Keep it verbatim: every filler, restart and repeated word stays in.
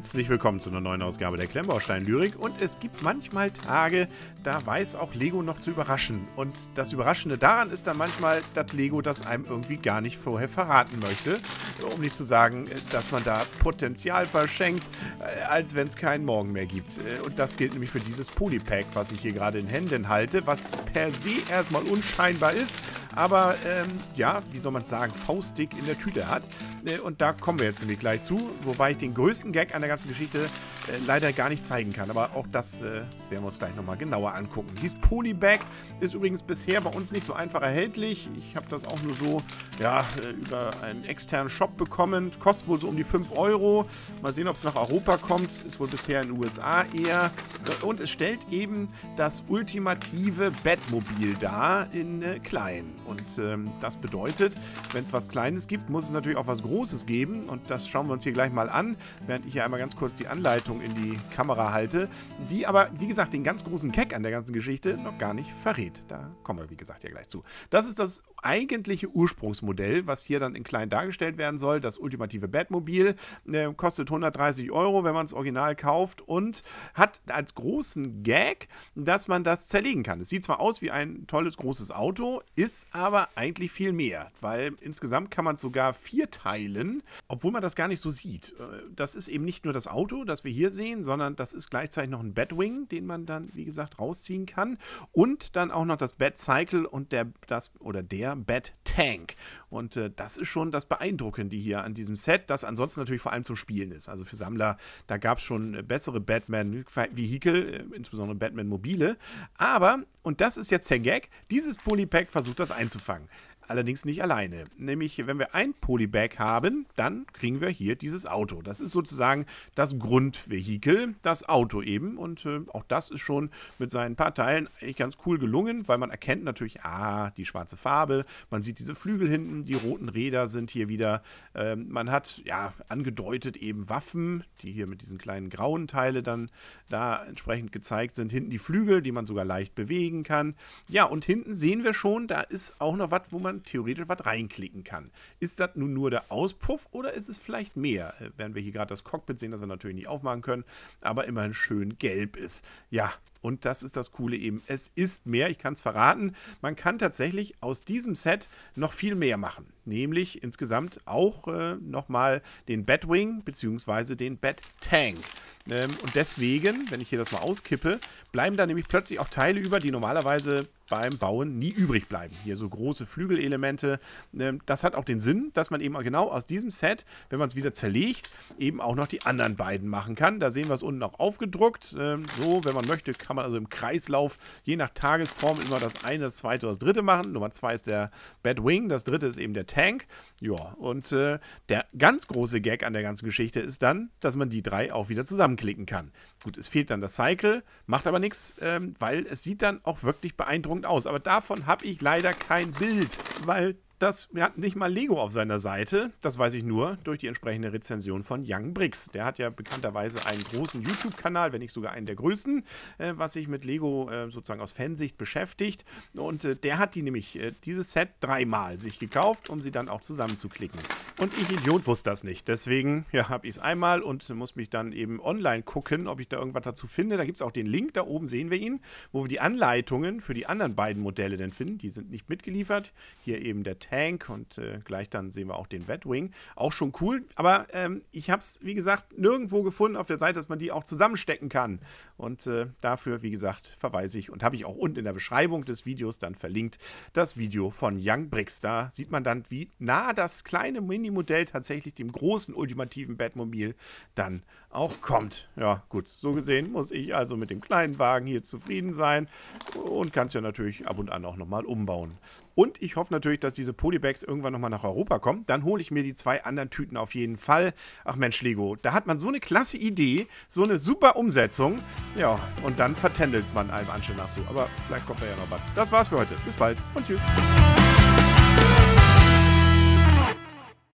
Herzlich willkommen zu einer neuen Ausgabe der Klemmbaustein-Lyrik. Und es gibt manchmal Tage, da weiß auch Lego noch zu überraschen. Und das Überraschende daran ist dann manchmal, dass Lego das einem irgendwie gar nicht vorher verraten möchte. Um nicht zu sagen, dass man da Potenzial verschenkt, als wenn es keinen Morgen mehr gibt. Und das gilt nämlich für dieses Polypack, was ich hier gerade in Händen halte, was per se erstmal unscheinbar ist, aber ähm, ja, wie soll man es sagen, faustdick in der Tüte hat. Und da kommen wir jetzt nämlich gleich zu, wobei ich den größten Gag an der ganzen Geschichte äh, leider gar nicht zeigen kann. Aber auch das, äh, das werden wir uns gleich nochmal genauer angucken. Dieses Polybag ist übrigens bisher bei uns nicht so einfach erhältlich. Ich habe das auch nur so ja, über einen externen Shop bekommen. Kostet wohl so um die fünf Euro. Mal sehen, ob es nach Europa kommt. Ist wohl bisher in den U S A eher. Und es stellt eben das ultimative Batmobil dar in äh, klein. Und ähm, das bedeutet, wenn es was Kleines gibt, muss es natürlich auch was Großes geben. Und das schauen wir uns hier gleich mal an, während ich hier einmal ganz kurz die Anleitung in die Kamera halte, die aber, wie gesagt, den ganz großen Gag an der ganzen Geschichte noch gar nicht verrät. Da kommen wir, wie gesagt, ja gleich zu. Das ist das eigentliche Ursprungsmodell, was hier dann in klein dargestellt werden soll. Das ultimative Batmobil äh, kostet hundertdreißig Euro, wenn man es original kauft, und hat als großen Gag, dass man das zerlegen kann. Es sieht zwar aus wie ein tolles, großes Auto, ist aber eigentlich viel mehr, weil insgesamt kann man es sogar vierteilen, obwohl man das gar nicht so sieht. Das ist eben nicht nur das Auto, das wir hier sehen, sondern das ist gleichzeitig noch ein Batwing, den man dann, wie gesagt, rausziehen kann, und dann auch noch das Batcycle und der, das, oder der Bat-Tank. Und äh, das ist schon das Beeindruckende hier an diesem Set, das ansonsten natürlich vor allem zum Spielen ist. Also für Sammler, da gab es schon äh, bessere Batman-Vehikel, äh, insbesondere Batman-Mobile. Aber, und das ist jetzt der Gag, dieses Polypack versucht das einzufangen. Allerdings nicht alleine. Nämlich, wenn wir ein Polybag haben, dann kriegen wir hier dieses Auto. Das ist sozusagen das Grundvehikel, das Auto eben. Und äh, auch das ist schon mit seinen paar Teilen eigentlich ganz cool gelungen, weil man erkennt natürlich, ah, die schwarze Farbe, man sieht diese Flügel hinten, die roten Räder sind hier wieder. Ähm, man hat, ja, angedeutet eben Waffen, die hier mit diesen kleinen grauen Teile dann da entsprechend gezeigt sind. Hinten die Flügel, die man sogar leicht bewegen kann. Ja, und hinten sehen wir schon, da ist auch noch was, wo man theoretisch was reinklicken kann. Ist das nun nur der Auspuff oder ist es vielleicht mehr? Äh, werden wir hier gerade das Cockpit sehen, das wir natürlich nicht aufmachen können, aber immerhin schön gelb ist. Ja, und das ist das Coole eben. Es ist mehr, ich kann es verraten. Man kann tatsächlich aus diesem Set noch viel mehr machen. Nämlich insgesamt auch äh, nochmal den Batwing bzw. den Bat-Tank. Ähm, und deswegen, wenn ich hier das mal auskippe, bleiben da nämlich plötzlich auch Teile über, die normalerweise beim Bauen nie übrig bleiben. Hier so große Flügelelemente. Ähm, das hat auch den Sinn, dass man eben genau aus diesem Set, wenn man es wieder zerlegt, eben auch noch die anderen beiden machen kann. Da sehen wir es unten auch aufgedruckt. Ähm, so, wenn man möchte, kann man also im Kreislauf je nach Tagesform immer das eine, das zweite oder das dritte machen. Nummer zwei ist der Batwing, das dritte ist eben der Tank. Ja, und äh, der ganz große Gag an der ganzen Geschichte ist dann, dass man die drei auch wieder zusammenklicken kann. Gut, es fehlt dann das Cycle, macht aber nichts, ähm, weil es sieht dann auch wirklich beeindruckend aus. Aber davon habe ich leider kein Bild, weil das hat nicht mal Lego auf seiner Seite. Das weiß ich nur durch die entsprechende Rezension von Young Bricks. Der hat ja bekannterweise einen großen YouTube-Kanal, wenn nicht sogar einen der größten, äh, was sich mit Lego äh, sozusagen aus Fansicht beschäftigt. Und äh, der hat die nämlich, äh, dieses Set dreimal sich gekauft, um sie dann auch zusammenzuklicken. Und ich, Idiot, wusste das nicht. Deswegen ja, habe ich es einmal und muss mich dann eben online gucken, ob ich da irgendwas dazu finde. Da gibt es auch den Link, da oben sehen wir ihn, wo wir die Anleitungen für die anderen beiden Modelle denn finden. Die sind nicht mitgeliefert. Hier eben der Tank und äh, gleich dann sehen wir auch den Batwing. Auch schon cool, aber ähm, ich habe es, wie gesagt, nirgendwo gefunden auf der Seite, dass man die auch zusammenstecken kann. Und äh, dafür, wie gesagt, verweise ich und habe ich auch unten in der Beschreibung des Videos dann verlinkt, das Video von Young Bricks. Da sieht man dann, wie nah das kleine Mini-Modell tatsächlich dem großen ultimativen Batmobil dann auch kommt. Ja, gut, so gesehen muss ich also mit dem kleinen Wagen hier zufrieden sein und kann es ja natürlich ab und an auch nochmal umbauen. Und ich hoffe natürlich, dass diese Polybags irgendwann nochmal nach Europa kommen. Dann hole ich mir die zwei anderen Tüten auf jeden Fall. Ach Mensch, Lego, da hat man so eine klasse Idee, so eine super Umsetzung. Ja, und dann vertändelt man einem Anschein nach so. Aber vielleicht kommt da ja noch was. Das war's für heute. Bis bald und tschüss.